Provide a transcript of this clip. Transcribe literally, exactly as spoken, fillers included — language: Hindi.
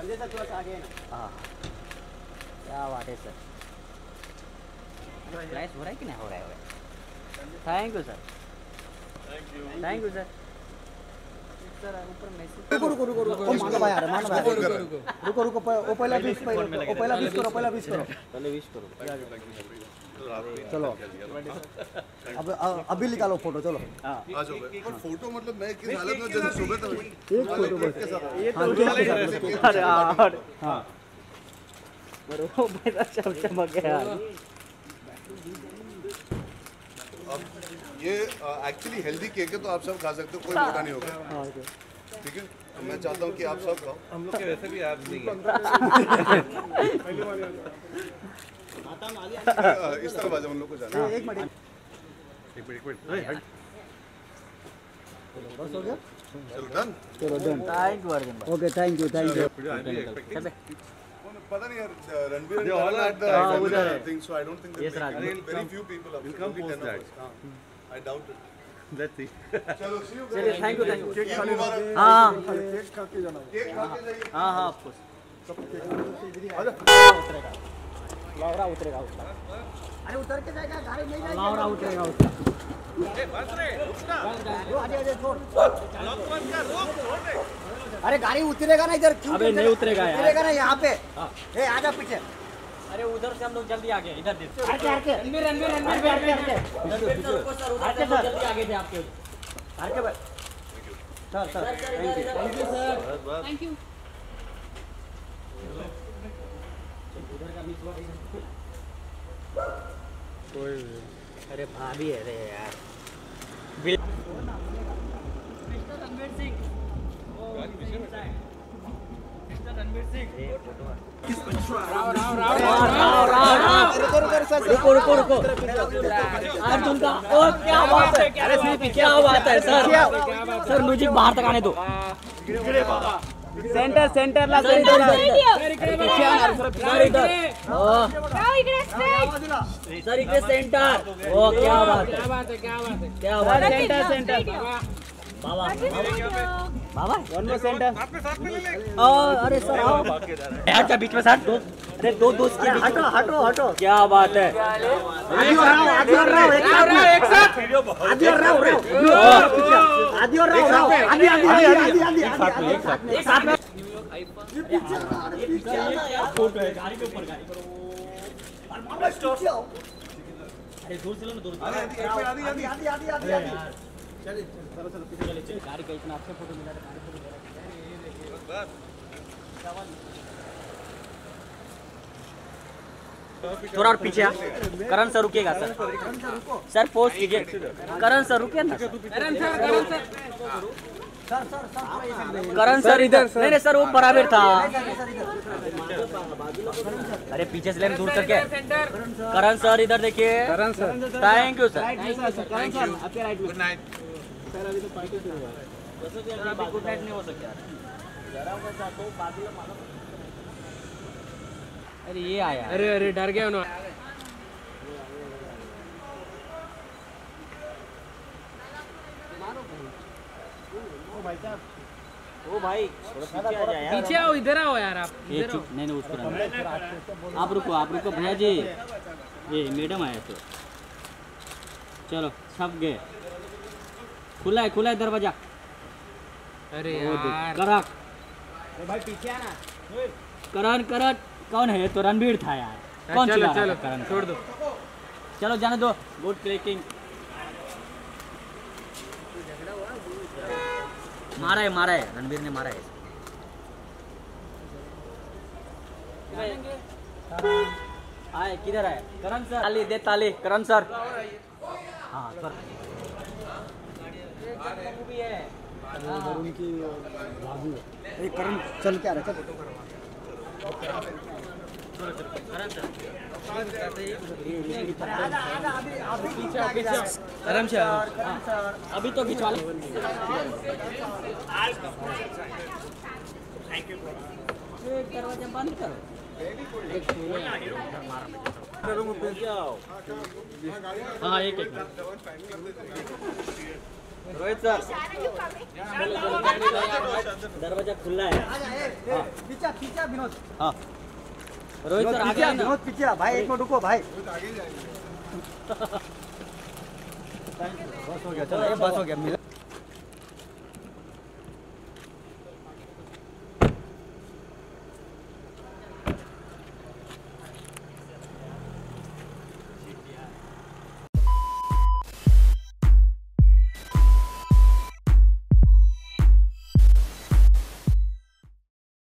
सर थोड़ा सा आगे है ना। हाँ क्या बात है सर। फ्लैश हो रहा है कि नहीं हो रहा है? Thank you sir, thank you sir. Sir ऊपर मैसेज रुको रुको रुको रुको मानो भाई आ रहा मानो भाई रुको रुको वो पहला विश वो पहला विश करो पहला विश करो पहले विश करो चलो अब अभी निकालो फोटो चलो हां आ जाओ पर फोटो मतलब मैं किस हालत में जैसे सुबह तक एक फोटो बस ये तो अरे यार हां बरो भाई सब चमक गया। अब ये एक्चुअली हेल्दी केक है तो आप सब खा सकते हो, कोई मोटा नहीं होगा। ठीक है, मैं चाहता हूँ कि आप सब खाओ। हम लोग के वैसे भी आप नहीं है। इस तरह बाजू हम लोग को जाना। एक मिनट एक मिनट एक मिनट बस हो गया चलो डन चलो done thank you Arjun okay thank you thank you पता नहीं यार Ranbir and all at the thing so I don't think yes Raj very few people are come post that I doubt it. Let's see चलो सी यू चलिए thank you thank you cake खा लो। हां केक खा के जाना केक खा के जाइए। हां हां ऑफ कोर्स सब केक उतरेगा लावरा उतरेगा उसका। अरे उतर के जाएगा गाड़ी नहीं जाएगी लावरा उतरेगा उसका। ए बस रे रुक ना वो आगे आगे छोड़ लॉक बंद कर रोक छोड़ दे। अरे गाड़ी उतरेगा ना इधर क्यों? अबे नहीं उतरेगा यार उतरेगा ना यहाँ पे। ए आजा पीछे। अरे उधर से हम लोग जल्दी आ गए इधर देख आके आके रणबीर रणबीर रणबीर आके आके आके सर जल्दी आगे थे आपके आके sir sir thank you thank you sir thank you. उधर का मिस हुआ कोई अरे भाभी है रे यार मिस्टर रणबीर सिंह मिस्टर रणबीर सिंह रुको रुको रुको अर्जुन का ओ क्या बात है अरे क्या बात है सर सर म्यूजिक बाहर तक आने दो। सेंटर सेंटर ला सेंटर सर इधर सर इधर सेंटर ओ क्या बात है क्या बात है क्या बात है क्या बात है सेंटर सेंटर बाबा बाबा वन मोर सेंटर साथ में साथ में ले ले ओ अरे सर आओ अच्छा बीच में साथ दो अरे दो दोस्त के हटो हटो हटो क्या बात है आदि और राव आदि और राव एक साथ आदि और राव आदि और राव आदि आदि आदि आदि एक साथ एक साथ में फोटो है गाड़ी के ऊपर गाड़ी और मामला स्टॉप अरे दूर से लो ना दूर आदि आदि आदि आदि आदि आदि चलो चलो चलो पीछे चले चल गाड़ी का इतना अच्छा फोटो मिला था गाड़ी फोटो मेरा बस थोड़ा और पीछे आ करण सर रुकेगा सर सर पोस्ट कीजिए करण सर रुकिए ना Karan sir Karan sir Karan sir इधर नहीं नहीं सर वो बराबर था। अरे पीछे से लेन दूर करके करण सर इधर देखिए Karan sir thank you sir Karan sir आपके राइट गुड नाइट सर अभी तो पार्टी शुरू हुआ है जैसे कि अभी गुड नाइट नहीं हो सकता जरा मैं चाहता हूं बाकी लोग मालूम अरे ये आया अरे अरे डर गया उन्होंने ओ भाई साहब ओ भाई थोड़ा पीछे आ जा यार पीछे आओ इधर आओ यार आप ये चुप नहीं नहीं उसको आप रुको आप रुको भैया जी ये मैडम आया तो चलो छप गए खुला है खुला है दरवाजा अरे यार करण अरे भाई पीछे आना करण करण कौन है तो रणबीर था यार कौन चलो चलो करण छोड़ दो चलो जाने दो गुड क्लिकिंग मारा है मारा है रणबीर ने मारा है आए किधर आए करण सर ताली दे ताली करण सर हाँ सर मूवी है उनकी बाबू है करण चल के आ रहा है करण सर आराम से अभी तो खिंचवा लो दरवाजा बंद करो हाँ एक एक रोहित सर दरवाजा खुला है पीछा पीछा विनोद हाँ रोहित सर आगे विनोद पीछे भाई एक मिनट रुको भाई बस हो गया चलो ये बस हो गया मिला